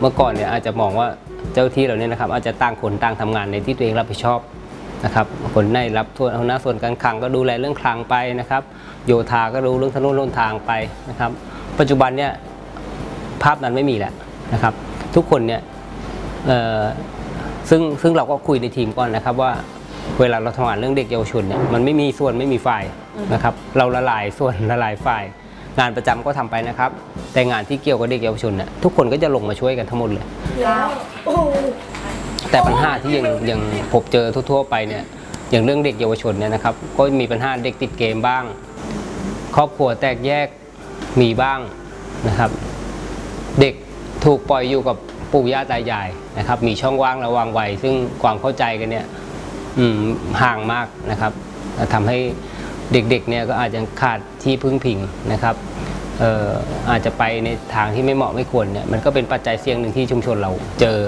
เมื่อก่อนเนี่ยอาจจะมองว่าเจ้าที่เราเนี่ยนะครับอาจจะต่างคนต่างทำงานในที่ตัวเองรับผิดชอบนะครับคนในรับหัวหน้าส่วนการคลังก็ดูแลเรื่องคลังไปนะครับโยธาก็รู้เรื่องถนนหนทางไปนะครับปัจจุบันเนี่ยภาพนั้นไม่มีแล้วนะครับทุกคนเนี่ยซึ่งเราก็คุยในทีมก่อนนะครับว่าเวลาเราทำงานเรื่องเด็กเยาวชนเนี่ยมันไม่มีส่วนไม่มีฝ่ายนะครับเราละลายส่วนละลายฝ่ายงานประจำก็ทำไปนะครับแต่งานที่เกี่ยวกับเด็กเยาวชนเนี่ยทุกคนก็จะลงมาช่วยกันทั้งหมดเลยแต่ปัญหาที่ยังพบเจอทั่วๆไปเนี่ยอย่างเรื่องเด็กเยาวชนเนี่ยนะครับก็มีปัญหาเด็กติดเกมบ้างครอบครัวแตกแยกมีบ้างนะครับเด็กถูกปล่อยอยู่กับปู่ย่าตายายนะครับมีช่องว่างระหว่างวัยซึ่งความเข้าใจกันเนี่ยห่างมากนะครับทำให้เด็กๆเนี่ยก็อาจจะขาดที่พึ่งพิงนะครับอาจจะไปในทางที่ไม่เหมาะไม่ควรเนี่ยมันก็เป็นปัจจัยเสี่ยงหนึ่งที่ชุมชนเราเจอ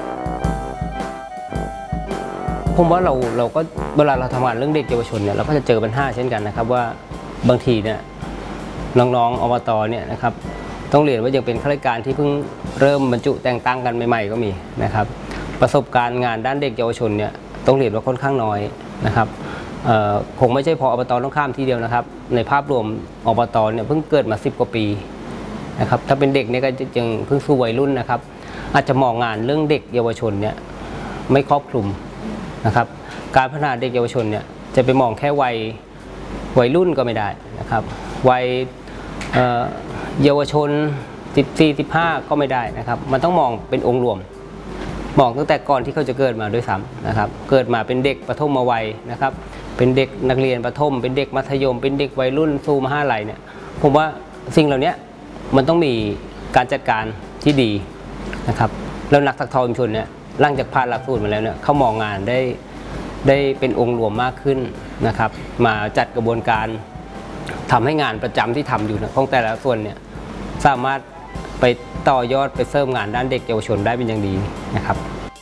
ผมว่าเราก็เวลาเราทำงานเรื่องเด็กเยาวชนเนี่ยเราก็จะเจอปัญหาเช่นกันนะครับว่าบางทีเนี่ยน้องๆอบตเนี่ยนะครับต้องเรียนว่ายังเป็นข้าราชการที่เพิ่งเริ่มบรรจุแต่งตั้งกันใหม่ๆก็มีนะครับประสบการณ์งานด้านเด็กเยาวชนเนี่ยต้องเรียนว่าค่อนข้างน้อยนะครับคงไม่ใช่พออบตต้องข้ามทีเดียวนะครับในภาพรวมอบตเนี่ยเพิ่งเกิดมา10 กว่าปีนะครับถ้าเป็นเด็กเนี่ยก็ยังเพิ่งสู่วัยรุ่นนะครับอาจจะมองงานเรื่องเด็กเยาวชนเนี่ยไม่ครอบคลุมนะครับการพัฒนาเด็กเยาวชนเนี่ยจะไปมองแค่วัยรุ่นก็ไม่ได้นะครับวัยเยาวชน14-15ก็ไม่ได้นะครับมันต้องมองเป็นองค์รวมมองตั้งแต่ก่อนที่เขาจะเกิดมาด้วยซ้ำนะครับเกิดมาเป็นเด็กประถมวัยนะครับเป็นเด็กนักเรียนประถมเป็นเด็กมัธยมเป็นเด็กวัยรุ่นสู่มหาลัยเนี่ยผมว่าสิ่งเหล่านี้มันต้องมีการจัดการที่ดีนะครับแล้วนักสักทอชุมชนเนี่ยหลังจากผ่านหลักสูตรมาแล้วเนี่ยเขามองงานได้เป็นองค์รวมมากขึ้นนะครับมาจัดกระบวนการทำให้งานประจำที่ทำอยู่ของแต่ละส่วนเนี่ยสามารถไปต่อยอดไปเสริมงานด้านเด็กเยาวชนได้เป็นอย่างดีนะครับ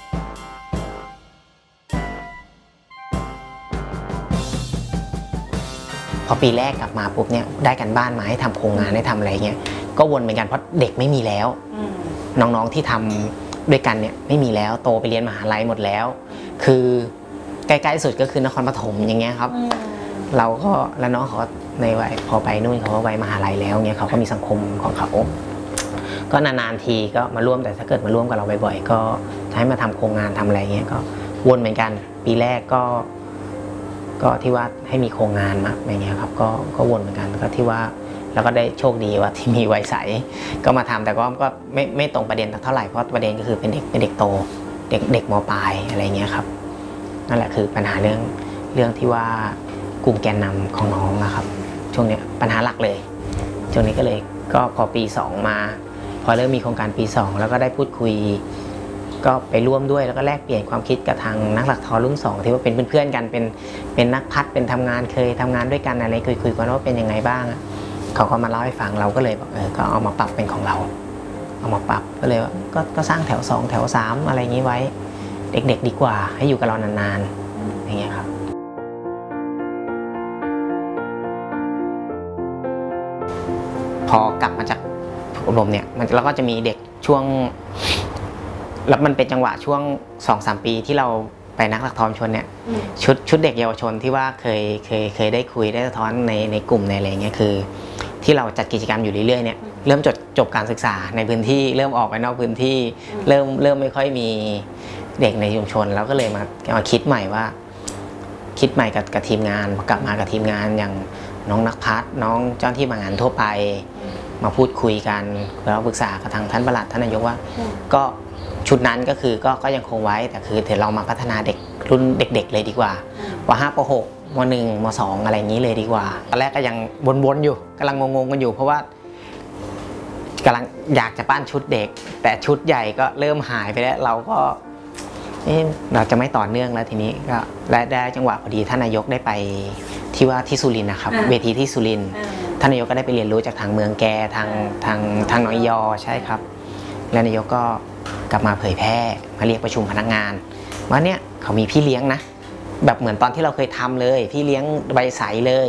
พอปีแรกกลับมาปุ๊บเนี่ยได้กันบ้านมาให้ทำโครงงานให้ทำอะไรเงี้ยก็วนเหมือนกันเพราะเด็กไม่มีแล้วน้องๆที่ทำด้วยกันเนี่ยไม่มีแล้วโตไปเรียนมหาลัยหมดแล้วคือใกล้ๆสุดก็คือนครปฐมอย่างเงี้ยครับเราก็แล้วน้องเขาในวัยพอไปนู่นเขาก็วัยมหาลัยแล้วเนี่ยเขาก็มีสังคมของเขาก็นานๆทีก็มาร่วมแต่ถ้าเกิดมาร่วมกับเราบ่อยๆก็ให้มาทำโครงงานทำอะไรเงี้ยก็วนเหมือนกันปีแรกก็ที่ว่าให้มีโครงงานมาอะไรเงี้ยครับก็วนเหมือนกันก็ที่ว่าแล้วก็ได้โชคดีว่าที่มีวัยใสก็มาทำแต่ก็ไม่ตรงประเด็นเท่าไหร่เพราะประเด็นก็คือเป็นเด็กโตเด็กม.ปลายอะไรเงี้ยครับนั่นแหละคือปัญหาเรื่องที่ว่ากลุ่มแกนนำของน้องนะครับช่วงนี้ปัญหาหลักเลยช่วงนี้ก็เลยก็พอปี2มาพอเริ่มมีโครงการปี2แล้วก็ได้พูดคุยก็ไปร่วมด้วยแล้วก็แลกเปลี่ยนความคิดกับทางนักหลักทอรุ่น2ที่ว่าเป็นเพื่อนๆกันเป็นนักพัฒเป็นทำงานเคยทำงานด้วยกันอะไรคุยกันว่าเป็นยังไงบ้างเขาก็มาเล่าให้ฟังเราก็เลยบอกก็เอามาปรับเป็นของเราเอามาปรับก็เลยก็สร้างแถว2แถว3อะไรอย่างนี้ไว้เด็กๆดีกว่าให้อยู่กับเรานานๆอย่างเงี้ยครับพอกลับมาจากอบรมเนี่ยมันเราก็จะมีเด็กช่วงแล้วมันเป็นจังหวะช่วง 2-3 ปีที่เราไปนักหลักทอมชนเนี่ยชุดเด็กเยาวชนที่ว่าเคยได้คุยได้สะท้อนในกลุ่มในอะไรเงี้ยคือที่เราจัดกิจกรรมอยู่เรื่อยๆเนี่ยเริ่มจบการศึกษาในพื้นที่เริ่มออกไปนอกพื้นที่เริ่มไม่ค่อยมีเด็กในชุมชนแล้วก็เลยมาคิดใหม่ว่าคิดใหม่กับทีมงานกลับมากับทีมงานอย่างน้องนักพัฒน้องเจ้าที่มางานทั่วไปมาพูดคุยกันแล้วปรึกษากับทางท่านปลัดท่านนายกว่าก็ชุดนั้นก็คือก็ยังคงไว้แต่คือเดี๋ยวเรามาพัฒนาเด็กรุ่นเด็กๆเลยดีกว่าป.5 ป.6 ม.1 ม.2 อะไรอย่างนี้เลยดีกว่าตอนแรกก็ยังวนๆอยู่กำลังงงๆกันอยู่เพราะว่ากำลังอยากจะปั้นชุดเด็กแต่ชุดใหญ่ก็เริ่มหายไปแล้วเราก็เราจะไม่ต่อเนื่องแล้วทีนี้ก็และได้จังหวะพอดีท่านนายกได้ไปที่ว่าที่สุรินทร์นะครับเวทีที่สุรินทร์ท่านนายกก็ได้ไปเรียนรู้จากทางเมืองแกทางนอยใช่ครับและนายกก็กลับมาเผยแพร่มาเรียกประชุมพนักงานว่าเนี่ยเขามีพี่เลี้ยงนะแบบเหมือนตอนที่เราเคยทำเลยพี่เลี้ยงใบใสเลย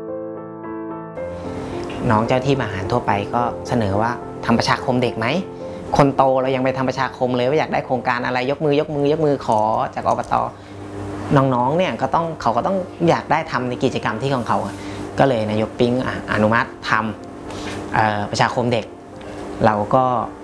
น้องเจ้าที่มหาทั่วไปก็เสนอว่าทำประชาคมเด็กไหมคนโตเรายังไปทำประชาคมเลยว่าอยากได้โครงการอะไรยกมือขอจากอบต.น้องๆเนี่ยเขาก็ต้องอยากได้ทำในกิจกรรมที่ของเขาก็เลยนายกปิ๊งอนุมัติทำประชาคมเด็กเราก็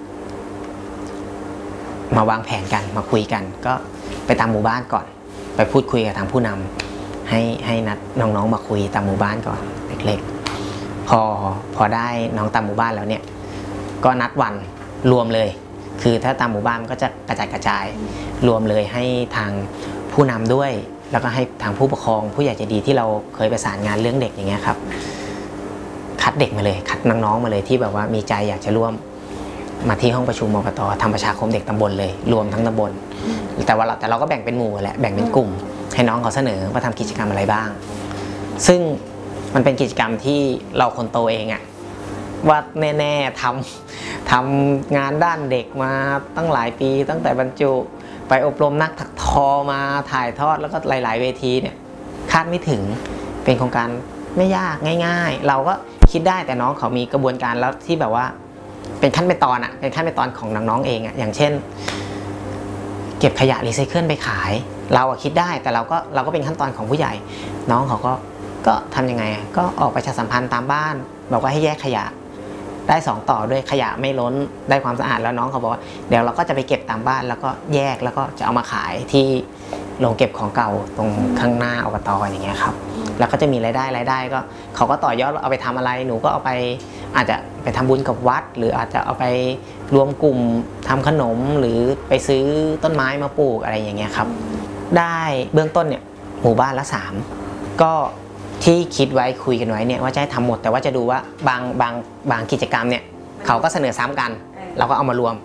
มาวางแผนกันมาคุยกันก็ไปตามหมู่บ้านก่อนไปพูดคุยกับทางผู้นำให้นัดน้องๆมาคุยตามหมู่บ้านก่อนเล็กๆพอได้น้องตามหมู่บ้านแล้วเนี่ยก็นัดวันรวมเลยคือถ้าตามหมู่บ้านก็จะกระจายรวมเลยให้ทางผู้นำด้วยแล้วก็ให้ทางผู้ปกครองผู้ใหญ่ใจดีที่เราเคยประสานงานเรื่องเด็กอย่างเงี้ยครับคัดเด็กมาเลยคัดน้องๆมาเลยที่แบบว่ามีใจอยากจะร่วมมาที่ห้องประชุมอบต.ทำประชาคมเด็กตำบลเลยรวมทั้งตำบลแต่เราก็แบ่งเป็นหมู่แหละแบ่งเป็นกลุ่มให้น้องเขาเสนอว่าทำกิจกรรมอะไรบ้างซึ่งมันเป็นกิจกรรมที่เราคนโตเองว่าแน่ๆทำงานด้านเด็กมาตั้งหลายปีตั้งแต่บรรจุไปอบรมนักถักทอมาถ่ายทอดแล้วก็หลายๆเวทีเนี่ยคาดไม่ถึงเป็นโครงการไม่ยากง่ายๆเราก็คิดได้แต่น้องเขามีกระบวนการแล้วที่แบบว่าเป็นขั้นเป็นตอนเป็นขั้นเป็นตอนของน้องๆเองอย่างเช่นเก็บขยะรีไซเคิลไปขายเราคิดได้แต่เราก็เป็นขั้นตอนของผู้ใหญ่น้องเขาก็ทำยังไงก็ออกประชาสัมพันธ์ตามบ้านบอกว่าให้แยกขยะได้2ต่อด้วยขยะไม่ล้นได้ความสะอาดแล้วน้องเขาบอกว่าเดี๋ยวเราก็จะไปเก็บตามบ้านแล้วก็แยกแล้วก็จะเอามาขายที่โรงเก็บของเก่าตรงข้างหน้าอบต.อย่างเงี้ยครับแล้วก็จะมีรายได้ก็เขาก็ต่อยอดเอาไปทำอะไรหนูก็เอาไปอาจจะไปทำบุญกับวัดหรืออาจจะเอาไปรวมกลุ่มทำขนมหรือไปซื้อต้นไม้มาปลูกอะไรอย่างเงี้ยครับได้เบื้องต้นเนี่ยหมู่บ้านละ3ก็ที่คิดไว้คุยกันไว้เนี่ยว่าจะให้ทำหมดแต่ว่าจะดูว่าบางกิจกรรมเนี่ยเขาก็เสนอซ้ำกันเราก็เอามารวม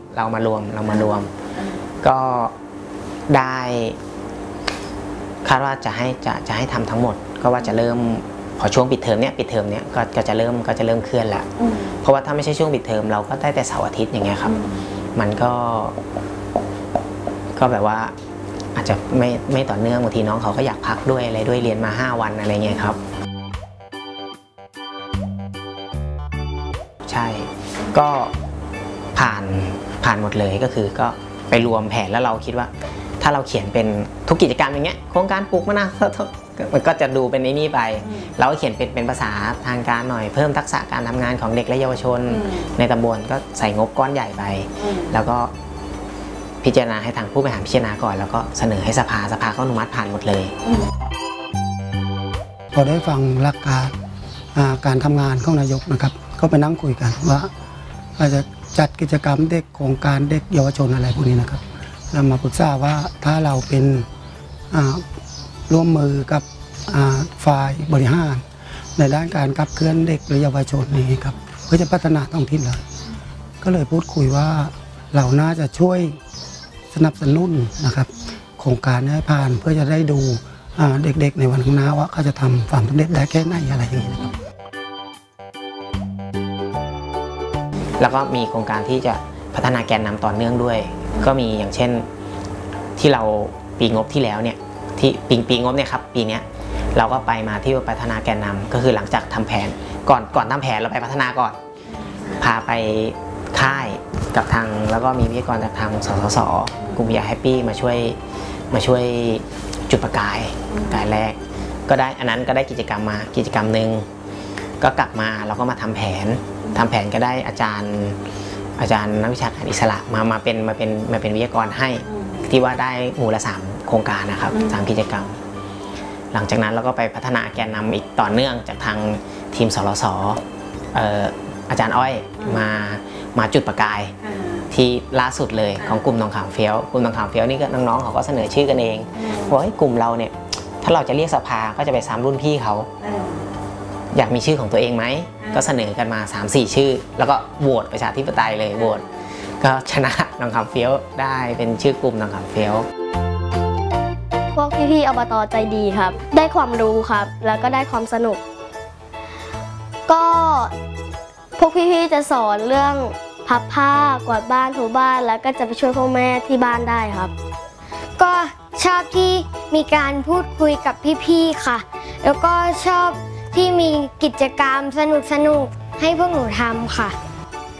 ก็ได้คาดว่าจะให้ทำทั้งหมดก็ว่าจะเริ่มพอช่วงปิดเทอมเนี่ยก็จะเริ่มเคลื่อนแล้วเพราะว่าถ้าไม่ใช่ช่วงปิดเทอมเราก็ได้แต่เสาร์อาทิตย์อย่างเงี้ยครับมันก็แบบว่าอาจจะไม่ต่อเนื่องบางทีน้องเขาก็อยากพักด้วยอะไรด้วยเรียนมา5 วันอะไรเงี้ยครับใช่ก็ผ่านหมดเลยก็คือก็ไปรวมแผนแล้วเราคิดว่าถ้าเราเขียนเป็นทุกกิจกรรมอย่างเงี้ยโครงการปลูกมะนาวมันก็จะดูเป็นไอ้นี่ไปเราก็เขียนเป็นภาษาทางการหน่อยเพิ่มทักษะการทำงานของเด็กและเยาวชนในตำบลก็ใส่งบก้อนใหญ่ไปแล้วก็พิจารณาให้ทางผู้บริหารพิจารณาก่อนแล้วก็เสนอให้สภาก็อนุมัติผ่านหมดเลยพอได้ฟังหลักการทำงานของนายกนะครับก็ไปนั่งคุยกันว่าอาจจะจัดกิจกรรมเด็กโครงการเด็กเยาวชนอะไรพวกนี้นะครับเรามาปรึกษาว่าถ้าเราเป็นร่วมมือกับฝ่ายบริหารในด้านการขับเคลื่อนเด็กหรือเยาวชนนี้ครับเพื่อจะพัฒนาท้องถิ่นเลยก็เลยพูดคุยว่าเราน่าจะช่วยสนับสนุนนะครับโครงการให้ผ่านเพื่อจะได้ดูเด็กๆในวันข้างหน้าว่าเขาจะทำความสำเร็จได้แค่ไหนอะไรอย่างนี้นะครับแล้วก็มีโครงการที่จะพัฒนาแกนนำต่อเนื่องด้วยก็มีอย่างเช่นที่เราปีงบที่แล้วเนี่ยที่ปีงบเนี่ยครับปีนี้เราก็ไปมาที่พัฒนาแกนนำก็คือหลังจากทำแผนก่อนทำแผนเราไปพัฒนาก่อนพาไปค่ายกับทางแล้วก็มีวิทยากรจากทางสสกลุ่มอยากแฮปปี้มาช่วยจุดประกายแรกก็ได้อันนั้นก็ได้กิจกรรมหนึ่งก็กลับมาเราก็มาทำแผนก็ได้อาจารย์นักวิชาการอิสระมาเป็นวิทยากรให้ที่ว่าได้หมู่ละ3 โครงการนะครับ3 กิจกรรมหลังจากนั้นเราก็ไปพัฒนาแกนนำอีกต่อเนื่องจากทางทีมสรสอาจารย์อ้อยมาจุดประกายที่ล่าสุดเลยของกลุ่มหนองขามเฟี้ยวนี่ก็น้องๆเขาก็เสนอชื่อกันเองว่ากลุ่มเราเนี่ยถ้าเราจะเรียกสภาก็จะไปซ้ำรุ่นพี่เขาอยากมีชื่อของตัวเองไหมก็เสนอกันมา 3-4 ชื่อแล้วก็โหวตประชาธิปไตยเลยโหวตก็ชนะหนองขามเฟี้ยวได้เป็นชื่อกลุ่มหนองขามเฟี้ยวพวกพี่ๆอบต.ใจดีครับได้ความรู้ครับแล้วก็ได้ความสนุกก็พวกพี่ๆจะสอนเรื่องพับผ้ากวาดบ้านถูบ้านแล้วก็จะไปช่วยพ่อแม่ที่บ้านได้ครับก็ชอบที่มีการพูดคุยกับพี่ๆค่ะแล้วก็ชอบที่มีกิจกรรมสนุกๆให้พวกหนูทำค่ะ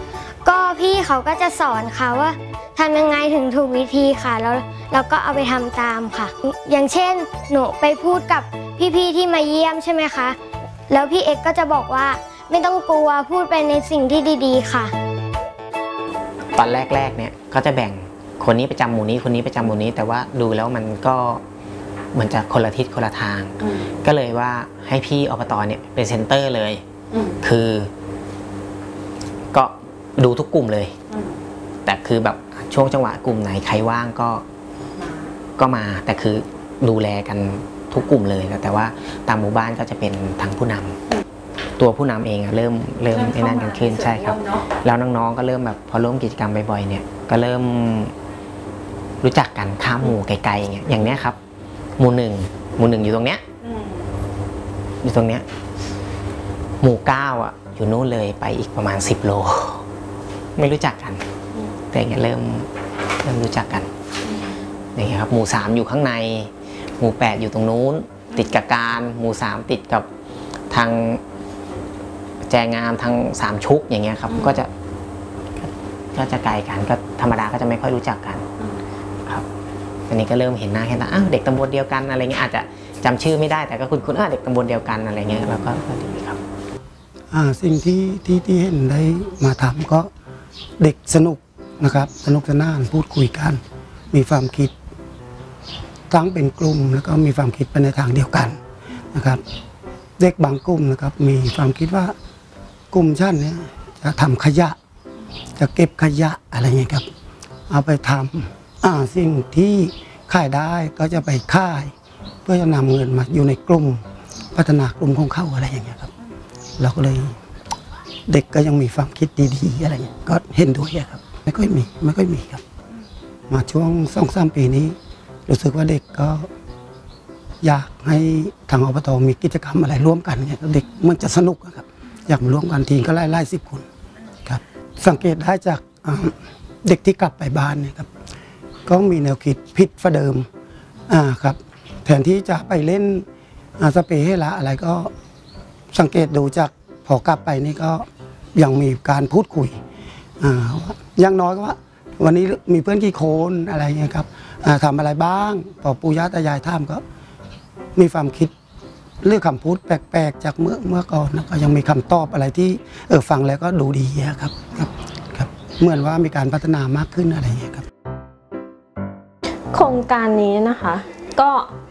ก็พี่เขาก็จะสอนค่ะว่าทำยังไงถึงถูกวิธีค่ะแล้วเราก็เอาไปทำตามค่ะ อย่างเช่นหนูไปพูดกับพี่ๆที่มาเยี่ยมใช่ไหมคะแล้วพี่เอกก็จะบอกว่าไม่ต้องกลัวพูดไปในสิ่งที่ดีๆค่ะตอนแรกๆเนี่ยก็จะแบ่งคนนี้ประจำหมู่นี้คนนี้ประจำหมู่นี้แต่ว่าดูแล้วมันก็เหมือนจะคนละทิศคนละทางก็เลยว่าให้พี่อบตเนี่ยเป็นเซ็นเตอร์เลยคือก็ดูทุกกลุ่มเลยแต่คือแบบช่วงจังหวะกลุ่มไหนใครว่างก็มาแต่คือดูแลกันทุกกลุ่มเลยแต่ว่าตามหมู่บ้านก็จะเป็นทางผู้นำตัวผู้นำเองเริ่มไอ้นั่นกันขึ้นใช่ครับแล้วน้องๆก็เริ่มแบบพอร่วมกิจกรรมบ่อยๆเนี่ยก็เริ่มรู้จักกันข้ามหมู่ไกลๆอย่างเนี้ยครับหมู่หนึ่งอยู่ตรงเนี้ยอยู่ตรงเนี้ยหมู่9อ่ะอยู่นู้นเลยไปอีกประมาณ10 โลไม่รู้จักกันแต่เงี้ยเริ่มรู้จักกันอย่างเงี้ยครับหมู่3อยู่ข้างในหมู่8อยู่ตรงนู้นติดกับการหมู่3ติดกับทางแจงามทาง3ชุกอย่างเงี้ยครับก็จะไกลกันก็ธรรมดาก็จะไม่ค่อยรู้จักกันครับอันนี้ก็เริ่มเห็นหน้าตาอ้าวเด็กตำบลเดียวกันอะไรเงี้ยอาจจะจำชื่อไม่ได้แต่ก็คุ้นเด็กตำบลเดียวกันอะไรเงี้ยแล้วก็ดีครับสิ่งที่เห็นได้มาทำก็เด็กสนุกนะครับสนุกสนานพูดคุยกันมีความคิดตั้งเป็นกลุ่มแล้วก็มีความคิดไปในทางเดียวกันนะครับเด็กบางกลุ่มนะครับมีความคิดว่ากลุ่มชั้นนี้จะทำขยะจะเก็บขยะอะไรเงี้ยครับเอาไปทำสิ่งที่ขายได้ก็จะไปขายเพื่อจะนำเงินมาอยู่ในกลุ่มพัฒนากลุ่มของเขาอะไรอย่างเงี้ยครับเราก็เลยเด็กก็ยังมีความคิดดีๆอะไรเงี้ยก็เห็นด้วยครับไม่ค่อยมีครับมาช่วง2-3 ปีนี้รู้สึกว่าเด็กก็อยากให้ทางอบตมีกิจกรรมอะไรร่วมกันเนี่ยเด็กมันจะสนุกครับอยากมาร่วมกันทีก็ไล่10 คนครับสังเกตได้จากเด็กที่กลับไปบ้านเนี่ยครับก็มีแนวคิดผิดฝ่าเดิมครับแทนที่จะไปเล่นสเปรย์ให้ละอะไรก็สังเกตดูจากพอกลับไปนี่ก็ยังมีการพูดคุยอย่างน้อยก็ว่าวันนี้มีเพื่อนกี่คนอะไรเงี้ยครับทำอะไรบ้างพอปู่ย่าตายายถามก็มีความคิดเรื่องคำพูดแปลกๆจากเมื่อก่อนก็ยังมีคำตอบอะไรที่ฟังแล้วก็ดูดีครับเหมือนว่ามีการพัฒนามากขึ้นอะไรเงี้ยครับโครงการนี้นะคะก็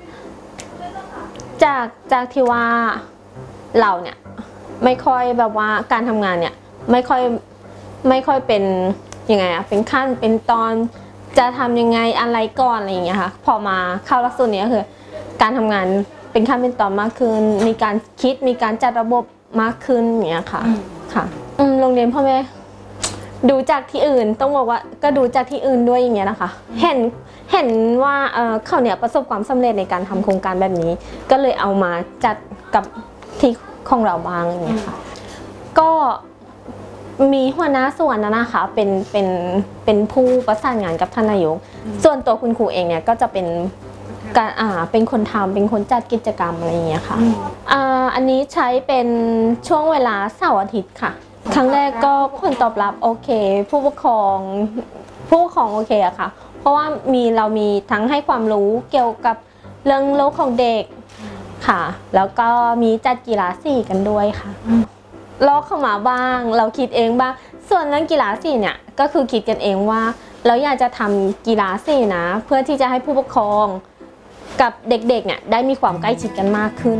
จากที่ว่าเราเนี่ยไม่ค่อยแบบว่าการทำงานเนี่ยไม่ค่อยเป็นยังไงเป็นขั้นเป็นตอนจะทำยังไงอะไรก่อนอะไรอย่างเงี้ยค่ะพอมาเข้าหลักสูตรนี้ก็คือการทำงานเป็นขั้นเป็นตอนมากขึ้นมีการคิดมีการจัดระบบมากขึ้นอย่างเงี้ยค่ะโรงเรียนพ่อแม่ดูจากที่อื่นต้องบอกว่าก็ดูจากที่อื่นด้วยอย่างเงี้ยนะคะเห็นว่าเขาเนี่ยประสบความสำเร็จในการทำโครงการแบบนี้ก็เลยเอามาจัดกับที่ของเราบ้างอย่างเงี้ยค่ะก็มีหัวหน้าส่วนนะคะเป็นผู้ประสานงานกับท่านนายกส่วนตัวคุณครูเองเนี่ยก็จะเป็นการเป็นคนทำเป็นคนจัดกิจกรรมอะไรอย่างเงี้ยค่ะอันนี้ใช้เป็นช่วงเวลาเสาร์อาทิตย์ค่ะครั้งแรกก็ผลตอบรับโอเคผู้ปกครองโอเคอะค่ะเพราะว่าเรามีทั้งให้ความรู้เกี่ยวกับเรื่องโลกของเด็กค่ะแล้วก็มีจัดกีฬาสีกันด้วยค่ะลอกเข้ามาบ้างเราคิดเองบ้างส่วนเรื่องกีฬาสีเนี่ยก็คือคิดกันเองว่าเราอยากจะทำกีฬาสีนะเพื่อที่จะให้ผู้ปกครองกับเด็กๆเนี่ยได้มีความใกล้ชิดกันมากขึ้น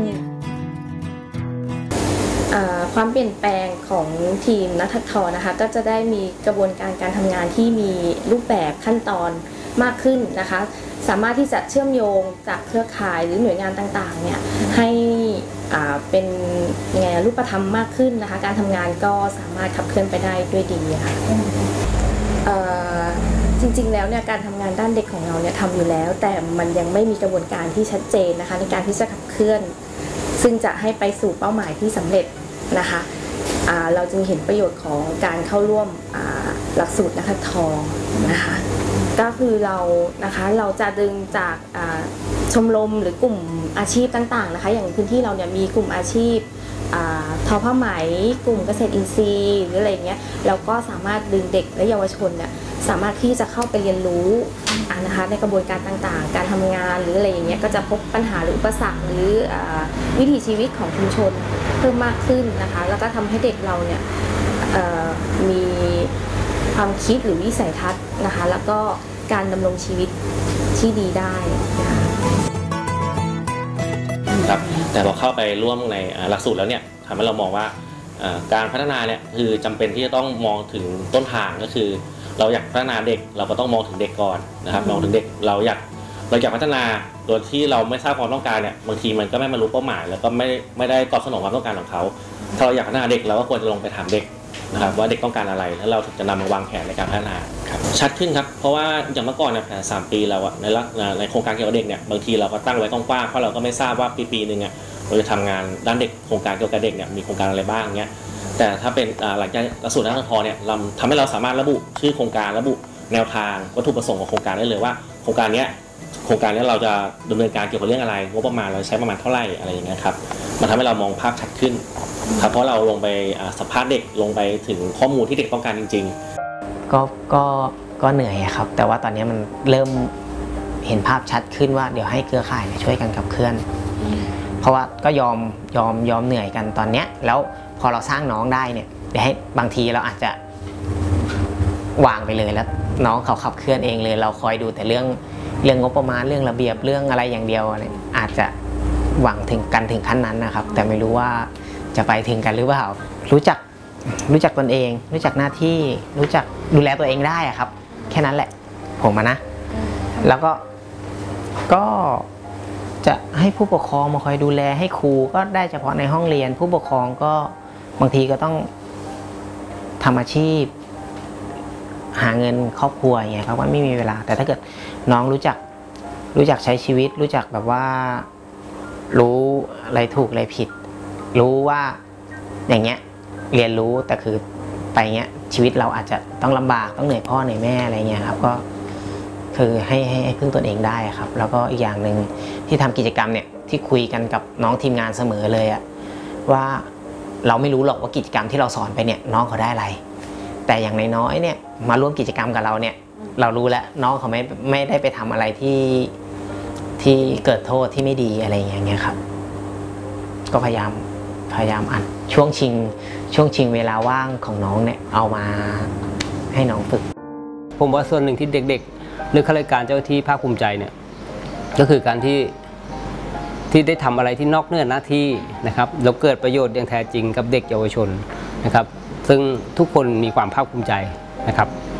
ความเปลี่ยนแปลงของทีมนัททนะคะก็จะได้มีกระบวนการทำงานที่มีรูปแบบขั้นตอนมากขึ้นนะคะสามารถที่จะเชื่อมโยงจากเครือข่ายหรือหน่วยงานต่างๆเนี่ยให้เป็นยังไงรูปธรรมมากขึ้นนะคะการทำงานก็สามารถขับเคลื่อนไปได้ด้วยดีค่ะจริงๆแล้วเนี่ยการทำงานด้านเด็กของเราเนี่ยทำอยู่แล้วแต่มันยังไม่มีกระบวนการที่ชัดเจนนะคะในการที่จะขับเคลื่อนซึ่งจะให้ไปสู่เป้าหมายที่สำเร็จนะคะเราจึงเห็นประโยชน์ของการเข้าร่วมหลักสูตรนักทองนะคะก็คือเราจะดึงจากชมรมหรือกลุ่มอาชีพต่างๆนะคะอย่างพื้นที่เราเนี่ยมีกลุ่มอาชีพทอผ้าไหมกลุ่มเกษตรอินทรีย์หรืออะไรเงี้ยเราก็สามารถดึงเด็กและเยาวชนเนี่ยสามารถที่จะเข้าไปเรียนรู้นะคะในกระบวนการต่างๆการทำงานหรืออะไรอย่างเงี้ยก็จะพบปัญหาหรืออุปสรรคหรือวิถีชีวิตของชุมชนเพิ่มมากขึ้นนะคะแล้วก็ทำให้เด็กเราเนี่ยมีความคิดหรือวิสัยทัศน์นะคะแล้วก็การดำรงชีวิตที่ดีได้นะคะครับแต่พอเข้าไปร่วมในหลักสูตรแล้วเนี่ยทำให้เรามองว่าการพัฒนาเนี่ยคือจำเป็นที่จะต้องมองถึงต้นทางก็คือเราอยากพัฒนาเด็กเราก็ต้องมองถึงเด็กก่อนนะครับมองถึงเด็กเราอยากพัฒนาโดยที่เราไม่ทราบความต้องการเนี่ยบางทีมันก็ไม่บรรลุเป้าหมายแล้วก็ไม่ได้ตอบสนองความต้องการของเขาถ้าเราอยากพัฒนาเด็กเราก็ควรจะลงไปถามเด็กนะครับว่าเด็กต้องการอะไรแล้วเราถึงจะนำมาวางแผนในการพัฒนาครับชัดขึ้นครับเพราะว่าอย่างเมื่อก่อนเนี่ยแผน3 ปีเราในโครงการเกี่ยวกับเด็กเนี่ยบางทีเราก็ตั้งไว้กว้างๆเพราะเราก็ไม่ทราบว่าปีนึงเนี่ยเราจะทำงานด้านเด็กโครงการเกี่ยวกับเด็กเนี่ยมีโครงการอะไรบ้างเงี้ยแต่ถ้าเป็นหลังจากหลักสูตรนักทอเนี่ยเราทำให้เราสามารถระบุชื่อโครงการระบุแนวทางวัตถุประสงค์ของโครงการได้เลยว่าโครงการนี้เราจะดำเนินการเกี่ยวกับเรื่องอะไรงบประมาณเราใช้ประมาณเท่าไหร่อะไรอย่างเงี้ยครับมันทำให้เรามองภาพชัดขึ้นครับเพราะเราลงไปสัมภาษณ์เด็กลงไปถึงข้อมูลที่เด็กต้องการจริงๆก็เหนื่อยครับแต่ว่าตอนนี้มันเริ่มเห็นภาพชัดขึ้นว่าเดี๋ยวให้เครือข่ายช่วยกันขับเคลื่อนเพราะว่าก็ยอมเหนื่อยกันตอนเนี้ยแล้วพอเราสร้างน้องได้เนี่ยเดี๋ยวให้บางทีเราอาจจะวางไปเลยแล้วน้องเขาขับเคลื่อนเองเลยเราคอยดูแต่เรื่องงบประมาณเรื่องระเบียบเรื่องอะไรอย่างเดียวอาจจะหวังถึงขั้นนั้นนะครับแต่ไม่รู้ว่าจะไปถึงกันหรือเปล่ารู้จักตนเองรู้จักหน้าที่รู้จักดูแลตัวเองได้ครับแค่นั้นแหละผมนะแล้วก็จะให้ผู้ปกครองมาคอยดูแลให้ครูก็ได้เฉพาะในห้องเรียนผู้ปกครองก็บางทีก็ต้องทำอาชีพหาเงินครอบครัวอย่างเงี้ยครับว่าไม่มีเวลาแต่ถ้าเกิดน้องรู้จักใช้ชีวิตรู้จักแบบว่ารู้อะไรถูกอะไรผิดรู้ว่าอย่างเงี้ยเรียนรู้แต่คือไปเงี้ยชีวิตเราอาจจะต้องลำบากต้องเหนื่อยพ่อเหนื่อยแม่อะไรเงี้ยครับก็คือให้พึ่งตนเองได้ครับแล้วก็อีกอย่างหนึ่งที่ทำกิจกรรมเนี่ยที่คุยกันกับน้องทีมงานเสมอเลยอะว่าเราไม่รู้หรอกว่ากิจกรรมที่เราสอนไปเนี่ยน้องเขาได้อะไรแต่อย่างน้อยๆเนี่ยมาร่วมกิจกรรมกับเราเนี่ยเรารู้แล้วน้องเขาไม่ได้ไปทำอะไรที่เกิดโทษที่ไม่ดีอะไรอย่างเงี้ยครับก็พยายามอัดช่วงชิงเวลาว่างของน้องเนี่ยเอามาให้น้องฝึกผมว่าส่วนหนึ่งที่เด็กๆหรือข้าราชการเจ้าที่ภาคภูมิใจเนี่ยก็คือการที่ได้ทำอะไรที่นอกเหนือหน้าที่นะครับแล้วเกิดประโยชน์อย่างแท้จริงกับเด็กเยาวชนนะครับซึ่งทุกคนมีความภาคภูมิใจนะครับ